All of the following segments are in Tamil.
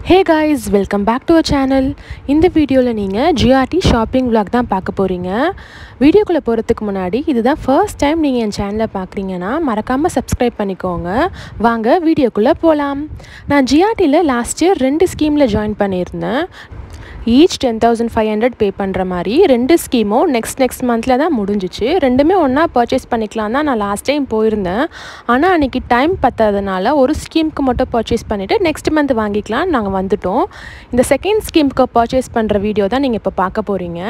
Hey guys, welcome back to our channel. இந்த வீடியோவில் நீங்கள் GRT Shopping Vlog தான் பார்க்க போகிறீங்க. வீடியோக்குள்ளே போகிறதுக்கு முன்னாடி இதுதான் ஃபர்ஸ்ட் டைம் நீங்கள் என் சேனலை பார்க்குறீங்கன்னா மறக்காமல் சப்ஸ்கிரைப் பண்ணிக்கோங்க. வாங்க வீடியோக்குள்ளே போகலாம். நான் GRTயில் லாஸ்ட் இயர் 2 ஸ்கீமில் ஜாயின் பண்ணியிருந்தேன். ஈச் 10,500 பே பண்ணுற மாதிரி 2 ஸ்கீமும் நெக்ஸ்ட் மந்தில் தான் முடிஞ்சிச்சு. ரெண்டுமே ஒன்றா பர்ச்சேஸ் பண்ணிக்கலாம் தான் நான் லாஸ்ட் டைம் போயிருந்தேன். ஆனால் அன்றைக்கி டைம் பத்தாதனால ஒரு ஸ்கீமுக்கு மட்டும் பர்ச்சேஸ் பண்ணிவிட்டு நெக்ஸ்ட் மந்த் வாங்கிக்கலாம் நாங்கள் வந்துட்டோம். இந்த செகண்ட் ஸ்கீமுக்கு பர்ச்சேஸ் பண்ணுற வீடியோ தான் நீங்கள் இப்போ பார்க்க போகிறீங்க.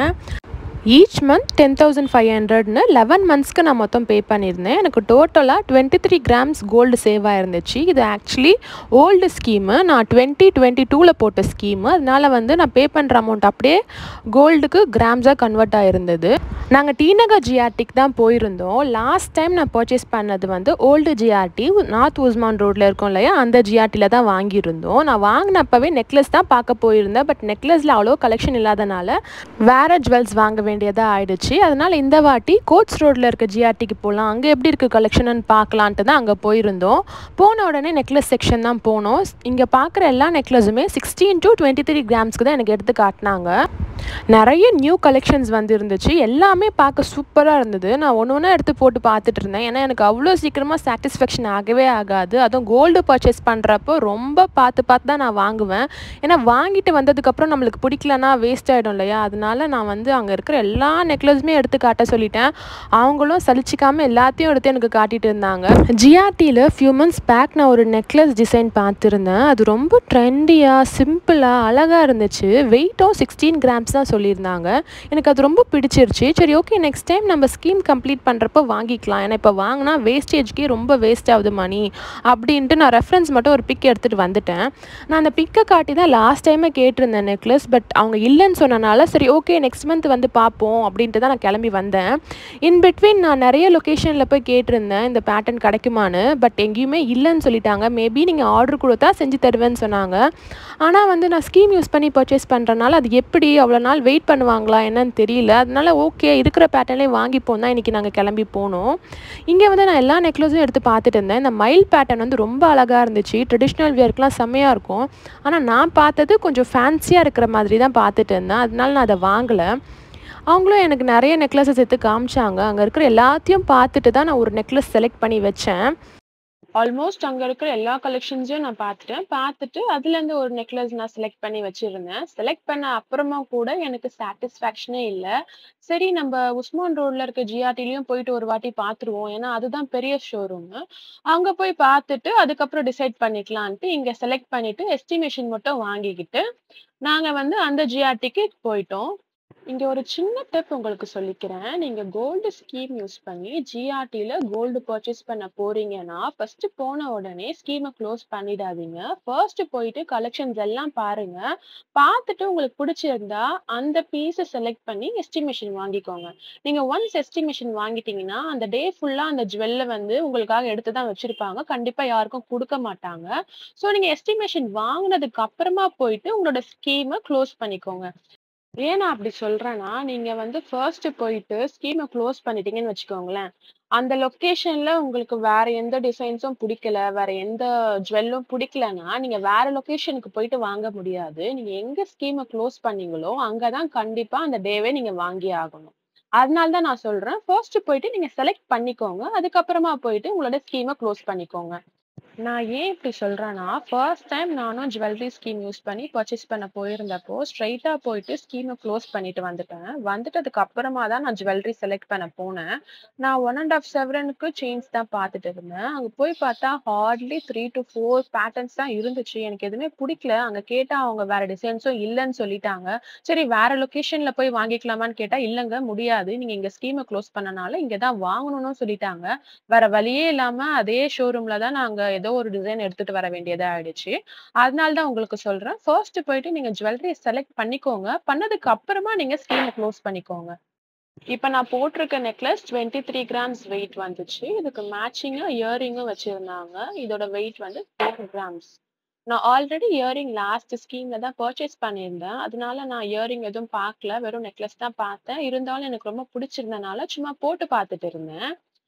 ஈச் மந்த் 10,500ன்னு 11 மந்த்ஸ்க்கு நான் மொத்தம் பே பண்ணியிருந்தேன். எனக்கு டோட்டலாக 23 கிராம்ஸ் கோல்டு சேவ் ஆயிருந்துச்சு. இது ஆக்சுவலி ஓல்டு ஸ்கீமு, நான் 2022ல் போட்ட ஸ்கீமு. அதனால் நான் பே பண்ணுற அமௌண்ட் அப்படியே கோல்டுக்கு கிராம்ஸாக கன்வெர்ட் ஆகிருந்தது. நாங்கள் டிநகர் GRTக்கு தான் போயிருந்தோம். லாஸ்ட் டைம் நான் பர்ச்சேஸ் பண்ணது ஓல்டு GRT, நார்த் உஸ்மான் ரோட்டில் இருக்கும் இல்லையா, அந்த GRTயில் தான் வாங்கியிருந்தோம். நான் வாங்கினப்பவே நெக்லஸ் தான் பார்க்க போயிருந்தேன். பட் நெக்லஸில் அவ்வளோ கலெக்ஷன் இல்லாதனால வேறு ஜுவல்ஸ் வாங்க வேண்டியதாக ஆயிடுச்சு. அதனால் இந்த வாட்டி கோட்ஸ் ரோட்டில் இருக்க GRTக்கு போகலாம், அங்கே எப்படி இருக்குது கலெக்ஷன் பார்க்கலான்ட்டு தான் அங்கே போயிருந்தோம். போன உடனே நெக்லஸ் செக்ஷன் தான் போனோம். இங்கே பார்க்குற எல்லா நெக்லஸுமே 16 to 23 கிராம்ஸ்க்கு தான் எனக்கு எடுத்து காட்டினாங்க. நிறைய நியூ கலெக்ஷன்ஸ் இருந்துச்சு. எல்லாமே பார்க்க சூப்பராக இருந்தது. நான் ஒன்று எடுத்து போட்டு பார்த்துட்டு இருந்தேன். ஏன்னா எனக்கு அவ்வளோ சீக்கிரமாக சாட்டிஸ்ஃபேக்ஷன் ஆகவே ஆகாது. அதுவும் கோல்டு பர்ச்சேஸ் பண்ணுறப்போ ரொம்ப பார்த்து தான் நான் வாங்குவேன். ஏன்னா வாங்கிட்டு வந்ததுக்கப்புறம் நம்மளுக்கு பிடிக்கலன்னா வேஸ்ட் ஆகிடும் இல்லையா. அதனால நான் அங்கே இருக்கிற எல்லா நெக்லஸுமே எடுத்து காட்ட சொல்லிட்டேன். அவங்களும் சலிச்சிக்காமல் எல்லாத்தையும் எடுத்து எனக்கு காட்டிட்டு இருந்தாங்க. GRTயில் ஃபியூ மந்த்ஸ் பேக் நான் ஒரு நெக்லஸ் டிசைன் பார்த்துருந்தேன். அது ரொம்ப ட்ரெண்டியாக சிம்பிளாக அழகாக இருந்துச்சு. வெயிட்டும் 16 கிராம்ஸ் தான் சொல்லியிருந்தாங்க. எனக்கு அது ரொம்ப பிடிச்சிருச்சு. சரி, ஓகே, நெக்ஸ்ட் டைம் நம்ம ஸ்கீம் கம்ப்ளீட் பண்ணுறப்போ வாங்கிக்கலாம். ஏன்னா இப்போ வாங்கினா வேஸ்டேஜ்க்கே ரொம்ப வேஸ்ட் ஆகுது மணி அப்படின்ட்டு நான் ரெஃபரன்ஸ் மட்டும் ஒரு பிக் எடுத்துகிட்டு வந்துட்டேன். நான் அந்த பிக்கை காட்டி தான் லாஸ்ட் டைமே கேட்டிருந்தேன் நெக்லஸ். பட் அவங்க இல்லைன்னு சொன்னனால சரி, ஓகே, நெக்ஸ்ட் மந்த் பார்ப்போம் அப்படின்ட்டு தான் நான் கிளம்பி வந்தேன். இன் பிட்வீன் நான் நிறைய லொக்கேஷனில் போய் கேட்டிருந்தேன் இந்த பேட்டர்ன் கிடைக்குமான்னு. பட் எங்கேயுமே இல்லைன்னு சொல்லிட்டாங்க. மேபி நீங்கள் ஆர்டர் கொடுத்தா செஞ்சு தருவேன்னு சொன்னாங்க. ஆனால் நான் ஸ்கீம் யூஸ் பண்ணி பர்ச்சேஸ் பண்ணுறனால அது எப்படி அவ்வளோ நாள் வெயிட் பண்ணுவாங்களா என்னன்னு தெரியல. அதனால ஓகே, இருக்கிற பேட்டர்ன்லேயே வாங்கிப்போம் தான் இன்றைக்கி நாங்கள் கிளம்பி போனோம். இங்கே நான் எல்லா நெக்லஸும் எடுத்து பார்த்துட்டு இருந்தேன். இந்த மயில் பேட்டர்ன் ரொம்ப அழகாக இருந்துச்சு. ட்ரெடிஷ்னல் வியர்க்கெலாம் செம்மையாக இருக்கும். ஆனால் நான் பார்த்தது கொஞ்சம் ஃபேன்சியாக இருக்கிற மாதிரி தான் பார்த்துட்டு இருந்தேன். அதனால நான் அதை வாங்கலை. அவங்களும் எனக்கு நிறைய நெக்லஸஸ் எடுத்து காமிச்சாங்க. அங்கே இருக்கிற எல்லாத்தையும் பார்த்துட்டு தான் நான் ஒரு நெக்லஸ் செலக்ட் பண்ணி வச்சேன். ஆல்மோஸ்ட் அங்கே இருக்கிற எல்லா கலெக்ஷன்ஸையும் நான் பார்த்துட்டு அதுலேருந்து ஒரு நெக்லஸ் நான் செலக்ட் பண்ணி வச்சுருந்தேன். செலக்ட் பண்ண அப்புறமா கூட எனக்கு சாட்டிஸ்ஃபேக்ஷனே இல்லை. சரி, நம்ம உஸ்மான் ரோடில் இருக்க GRTலையும் போயிட்டு ஒரு வாட்டி பார்த்துருவோம். ஏன்னா அதுதான் பெரிய ஷோரூமு. அங்கே போய் பார்த்துட்டு அதுக்கப்புறம் டிசைட் பண்ணிக்கலான்ட்டு இங்கே செலக்ட் பண்ணிவிட்டு எஸ்டிமேஷன் மட்டும் வாங்கிக்கிட்டு நாங்கள் அந்த GRTக்கு போயிட்டோம். இங்கே ஒரு சின்ன டிப் உங்களுக்கு சொல்லிக்கிறேன். நீங்கள் கோல்டு ஸ்கீம் யூஸ் பண்ணி GRTயில் கோல்டு பர்ச்சேஸ் பண்ண போறீங்கன்னா ஃபர்ஸ்ட் போன உடனே ஸ்கீமை க்ளோஸ் பண்ணிடாதீங்க. ஃபர்ஸ்ட் போயிட்டு கலெக்ஷன்ஸ் எல்லாம் பாருங்க. பார்த்துட்டு உங்களுக்கு பிடிச்சிருந்தா அந்த பீஸை செலக்ட் பண்ணி எஸ்டிமேஷன் வாங்கிக்கோங்க. நீங்கள் ஒன்ஸ் எஸ்டிமேஷன் வாங்கிட்டீங்கன்னா அந்த டே ஃபுல்லாக அந்த ஜுவல்லை உங்களுக்காக எடுத்து தான் வச்சிருப்பாங்க. கண்டிப்பாக யாருக்கும் கொடுக்க மாட்டாங்க. ஸோ நீங்கள் எஸ்டிமேஷன் வாங்கினதுக்கு அப்புறமா போயிட்டு உங்களோட ஸ்கீமை க்ளோஸ் பண்ணிக்கோங்க. ஏன் நான் அப்படி சொல்றேன்னா, நீங்க ஃபர்ஸ்ட் போயிட்டு ஸ்கீமை க்ளோஸ் பண்ணிட்டீங்கன்னு வச்சுக்கோங்களேன். அந்த லொக்கேஷன்ல உங்களுக்கு வேற எந்த டிசைன்ஸும் பிடிக்கல, வேற எந்த ஜுவல்லும் பிடிக்கலன்னா நீங்க வேற லொக்கேஷனுக்கு போயிட்டு வாங்க முடியாது. நீங்க எங்க ஸ்கீமை க்ளோஸ் பண்ணீங்களோ அங்கதான் கண்டிப்பா அந்த டேவே நீங்க வாங்கி ஆகணும். அதனால தான் நான் சொல்றேன், ஃபர்ஸ்ட் போயிட்டு நீங்க செலக்ட் பண்ணிக்கோங்க. அதுக்கப்புறமா போயிட்டு உங்களோட ஸ்கீமை க்ளோஸ் பண்ணிக்கோங்க. நான் ஏன் இப்படி சொல்றேன்னா, ஃபர்ஸ்ட் டைம் நானும் ஜுவல்லரி ஸ்கீம் யூஸ் பண்ணி பர்ச்சேஸ் பண்ண போயிருந்தப்போ ஸ்ட்ரைட்டா போயிட்டு ஸ்கீமை க்ளோஸ் பண்ணிட்டு வந்துட்டேன். வந்துட்டதுக்கு அப்புறமா தான் நான் ஜுவல்லரி செலக்ட் பண்ண போனேன். நான் 1.5 செவரனுக்கு செயின்ஸ் தான் பார்த்துட்டு இருந்தேன். அங்கே போய் பார்த்தா ஹார்ட்லி 3 to 4 பேட்டர்ன்ஸ் தான் இருந்துச்சு. எனக்கு எதுவுமே பிடிக்கல. அங்கே கேட்டா அவங்க வேற டிசைன்ஸும் இல்லைன்னு சொல்லிட்டாங்க. சரி, வேற லொக்கேஷன்ல போய் வாங்கிக்கலாமான்னு கேட்டா இல்லைங்க, முடியாது, நீங்க இங்க ஸ்கீமை க்ளோஸ் பண்ணனால இங்க தான் வாங்கணும்னு சொல்லிட்டாங்க. வேற வழியே இல்லாம அதே ஷோரூம்ல தான் நாங்க ஏதோ ஒரு டிசைன் எடுத்துட்டு வர வேண்டியதா ஆயிடுச்சு. அதனால தான் உங்களுக்கு சொல்றேன், ஃபர்ஸ்ட் போயிட்டு நீங்க ஜுவல்லரி செலக்ட் பண்ணிக்கோங்க. பண்ணதுக்கு அப்புறமா நீங்க ஸ்கீமை க்ளோஸ் பண்ணிக்கோங்க. இப்ப நான் போட்டிருக்க நெக்லஸ் 23 கிராம்ஸ் வெயிட் வந்துச்சு. இதுக்கு மேட்சிங்கா இயரிங்கும் வச்சிருந்தாங்க. இதோட வெயிட் 4 கிராம்ஸ். நான் ஆல்ரெடி இயரிங் லாஸ்ட் ஸ்கீம்ல தான் பர்ச்சேஸ் பண்ணியிருந்தேன். அதனால நான் இயரிங் எதுவும் பார்க்கல, வெறும் நெக்லஸ் தான் பார்த்தேன். இருந்தாலும் எனக்கு ரொம்ப பிடிச்சிருந்தனால சும்மா போட்டு பார்த்துட்டு இருந்தேன்.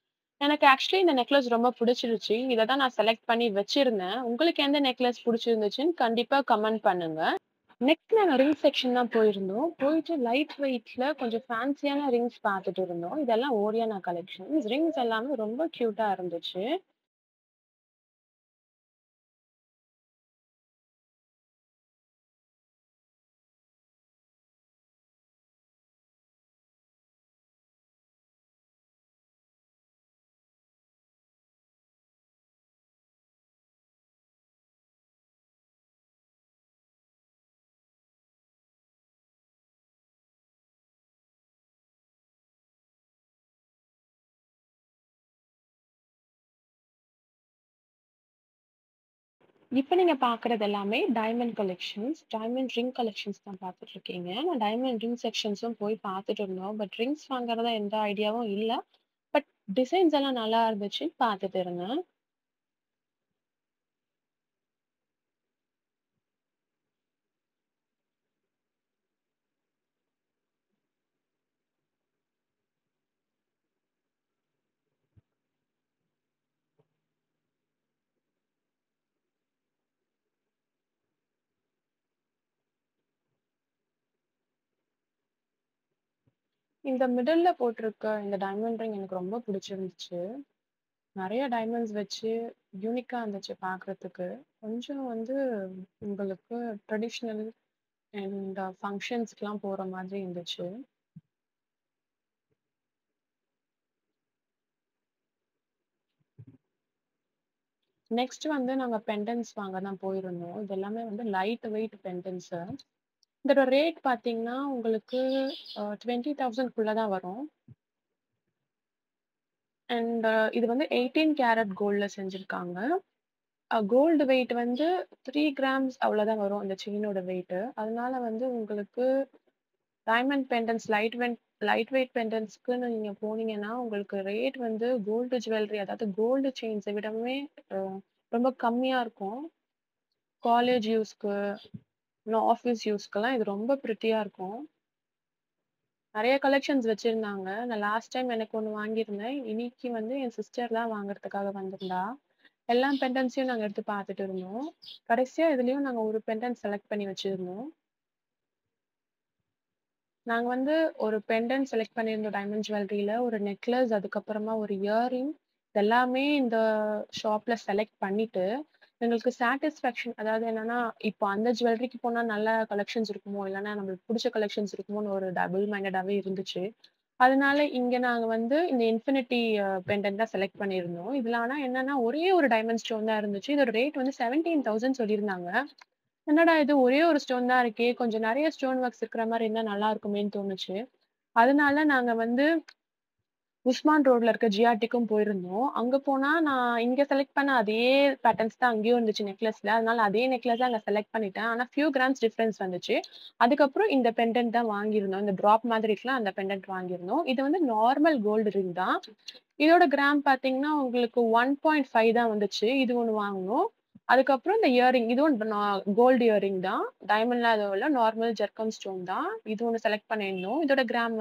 எனக்கு ஆக்சுவலி இந்த நெக்லஸ் ரொம்ப பிடிச்சிருச்சு. இத தான் நான் செலக்ட் பண்ணி வச்சிருந்தேன். உங்களுக்கு எந்த நெக்லஸ் பிடிச்சிருந்துச்சுன்னு கண்டிப்பா கமெண்ட் பண்ணுங்க. நெக்ஸ்ட் நாங்க ரிங் செக்ஷன் தான் போயிருந்தோம். போயிட்டு லைட் வெயிட்ல கொஞ்சம் ஃபேன்சியான ரிங்ஸ் பார்த்துட்டு இருந்தோம். இதெல்லாம் ஓரியானா கலெக்ஷன்ஸ். ரிங்ஸ் எல்லாமே ரொம்ப கியூட்டா இருந்துச்சு. இப்ப நீங்க பார்க்குறது எல்லாமே diamond collections. Diamond ring collections தான் பார்த்துட்டு இருக்கீங்க. நான் டைமண்ட் ரிங் செக்ஷன்ஸும் போய் பார்த்துட்டு இருந்தோம். பட் ரிங்ஸ் வாங்குறதா எந்த ஐடியாவும் இல்ல. பட் டிசைன்ஸ் எல்லாம் நல்லா இருந்துச்சு. பார்த்துட்டு இருந்தேன். இந்த மிடில்ல போட்டிருக்க இந்த டைமண்ட் ரிங் எனக்கு ரொம்ப பிடிச்சிருந்துச்சு. நெறைய டைமண்ட்ஸ் வச்சு யூனிக்கா இருந்துச்சு பார்க்குறதுக்கு. கொஞ்சம் உங்களுக்கு ட்ரெடிஷனல் அண்ட் ஃபங்ஷன்ஸ்க்குலாம் போற மாதிரி இருந்துச்சு. நெக்ஸ்ட் நாங்க பெண்டன்ட்ஸ் வாங்க தான் போயிருந்தோம். இது எல்லாமே லைட் வெயிட் பெண்டன்ட்ஸு. இதோட ரேட் பார்த்தீங்கன்னா, உங்களுக்கு 20,000க்குள்ள தான் வரும். அண்ட் இது 18 கேரட் கோல்ட்ல செஞ்சிருக்காங்க. கோல்டு வெயிட் 3 கிராம்ஸ் அவ்வளோதான் வரும் அந்த செயினோட வெயிட்டு. அதனால உங்களுக்கு டைமண்ட் பெண்டன்ட்ஸ் லைட் வெயிட் பெண்டன்ட்ஸ்க்குன்னு நீங்க போனீங்கன்னா, உங்களுக்கு ரேட் கோல்டு ஜுவல்லரி அதாவது கோல்டு செயின்ஸ விடவே அ ரொம்ப கம்மியா இருக்கும். காலேஜ் யூஸ்க்கு, இன்னும் ஆஃபீஸ் யூஸ்க்குலாம் இது ரொம்ப பிரிட்டியா இருக்கும். நெறைய கலெக்ஷன்ஸ் வச்சிருந்தாங்க. நான் லாஸ்ட் டைம் எனக்கு ஒண்ணு வாங்கியிருந்தேன். இன்னைக்கு என் சிஸ்டர் தான் வாங்குறதுக்காக வந்திருந்தா. எல்லா பெண்டன்ட்ஸையும் நாங்க எடுத்து பார்த்துட்டு இருந்தோம். கடைசியா இதுலயும் நாங்க ஒரு பெண்டன்ட் செலக்ட் பண்ணி வச்சிருந்தோம். நாங்க ஒரு பெண்டன்ட் செலக்ட் பண்ணியிருந்தோம் டைமண்ட் ஜுவல்லரியில. ஒரு நெக்லஸ், அதுக்கப்புறமா ஒரு இயர்ரிங் இதெல்லாமே இந்த ஷாப்ல செலக்ட் பண்ணிட்டு, எங்களுக்கு சாட்டிஸ்ஃபேக்ஷன் அதாவது என்னன்னா, இப்போ அந்த ஜுவல்லரிக்கு போனா நல்ல கலெக்ஷன்ஸ் இருக்குமோ, இல்லன்னா நம்மளுக்கு புடிச்ச கலெக்ஷன்ஸ் இருக்குமோன்னு ஒரு டபுள் மைண்டடாவே இருந்துச்சு. அதனால இங்க நாங்க இந்த இன்ஃபினிட்டி பெண்டன்ட் தான் செலக்ட் பண்ணியிருந்தோம். இதுல ஆனா என்னன்னா, ஒரே ஒரு டைமண்ட் ஸ்டோன் தான் இருந்துச்சு. இதோட ரேட் 17,000 சொல்லியிருந்தாங்க. என்னடா இது ஒரே ஒரு ஸ்டோன் தான் இருக்கே! கொஞ்சம் நெறைய ஸ்டோன் ஒர்க்ஸ் இருக்கிற மாரி இருந்தா நல்லா இருக்குமேன்னு தோணுச்சு. அதனால நாங்க உஸ்மான் ரோட்ல இருக்க ஜிஆர்டிக்கும் போயிருந்தோம். அங்க போனா நான் இங்க செலக்ட் பண்ண அதே பேட்டர்ன்ஸ் தான் அங்கேயும் இருந்துச்சு நெக்லஸ்ல. அதனால அதே நெக்லஸ் அங்க செலக்ட் பண்ணிட்டேன். ஆனா ஃபியூ கிராம்ஸ் டிஃபரன்ஸ் வந்துச்சு. அதுக்கப்புறம் இந்த பெண்டன்ட் தான் வாங்கியிருந்தோம். இந்த ட்ராப் மாதிரி இருக்குல்ல அந்த பெண்டன்ட் வாங்கியிருந்தோம். இது நார்மல் கோல்டு ரிங் தான். இதோட கிராம் பார்த்தீங்கன்னா, உங்களுக்கு 1.5 தான் வந்துச்சு. இது ஒண்ணு வாங்குனோம். அதுக்கப்புறம் இந்த இயர்ரிங் இதுவும் கோல்டு இயர்ரிங் தான். டைமண்ட்லாம் எதுவும் இல்ல. நார்மல் ஜர்கன் ஸ்டோன் தான். இது ஒண்ணு செலக்ட் பண்ணியிருந்தோம். இதோட கிராம்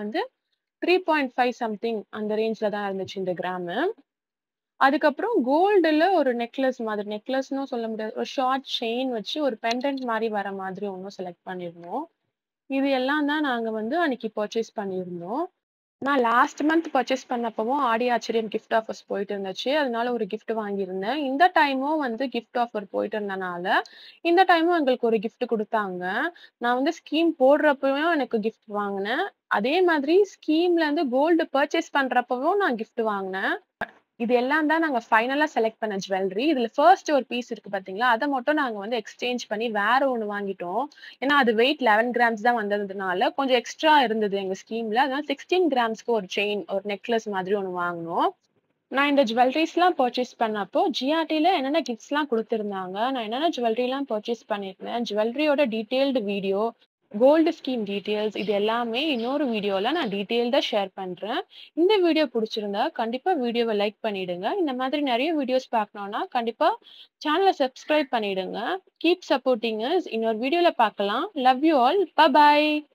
3.5 சம்திங் அந்த ரேஞ்ச்ல தான் இருந்துச்சு இந்த கிராமு. அதுக்கப்புறம் கோல்டுல ஒரு நெக்லஸ் மாதிரி நெக்லஸ்ன்னும் சொல்ல முடியாது. ஒரு ஷார்ட் செயின் வச்சு ஒரு பெண்டன்ட் மாரி வர மாதிரி ஒண்ணும் செலக்ட் பண்ணியிருந்தோம். இது எல்லாம் தான் நாங்க அன்னைக்கு பர்ச்சேஸ் பண்ணியிருந்தோம். நான் லாஸ்ட் மந்த் பர்ச்சேஸ் பண்ணப்பவும் ஆடி ஆச்சரியம் கிஃப்ட் ஆஃபர்ஸ் போயிட்டு இருந்துச்சு. அதனால ஒரு கிஃப்ட் வாங்கியிருந்தேன். இந்த டைமும் கிஃப்ட் ஆஃபர் போயிட்டு இருந்தனால, இந்த டைமும் எங்களுக்கு ஒரு கிஃப்ட் குடுத்தாங்க. நான் ஸ்கீம் போடுறப்பவும் எனக்கு கிஃப்ட் வாங்குனேன். அதே மாதிரி ஸ்கீம்ல கோல்டு பர்ச்சேஸ் பண்றப்பவும் நான் கிஃப்ட் வாங்குனேன். இது எல்லாம் தான் நாங்க ஃபைனலா செலக்ட் பண்ண ஜுவல்லரி. இதுல ஃபர்ஸ்ட் ஒரு பீஸ் இருக்கு பார்த்தீங்களா? அத மட்டும் நாங்க எக்ஸ்சேஞ்ச் பண்ணி வேற ஒண்ணு வாங்கிட்டோம். ஏன்னா அது வெயிட் 11 கிராம்ஸ் தான் வந்ததுனால கொஞ்சம் எக்ஸ்ட்ரா இருந்தது எங்க ஸ்கீம்ல. அதனால 16 கிராம்ஸ்க்கு ஒரு செயின், ஒரு நெக்லஸ் மாதிரி ஒண்ணு வாங்குனோம். நான் இந்த ஜுவல்லரீஸ்லாம் பர்ச்சேஸ் பண்ணப்போ, ஜிஆர்டில என்னென்ன கிஃப்ட்ஸ்லாம் குடுத்திருந்தாங்க, நான் என்னென்ன ஜுவல்லரிலாம் பர்ச்சேஸ் பண்ணியிருந்தேன், ஜுவல்லரியோட detailed video, gold scheme details இது எல்லாமே இன்னொரு வீடியோல நான் டீட்டெயில்டா ஷேர் பண்றேன். இந்த வீடியோ புடிச்சிருந்தா கண்டிப்பா வீடியோவ லைக் பண்ணிடுங்க. இந்த மாதிரி நெறைய வீடியோஸ் பார்க்கணும்னா கண்டிப்பா சேனல சப்ஸ்கிரைப் பண்ணிடுங்க. Keep supporting us. இன்னொரு வீடியோல பார்க்கலாம். Love you all. பை.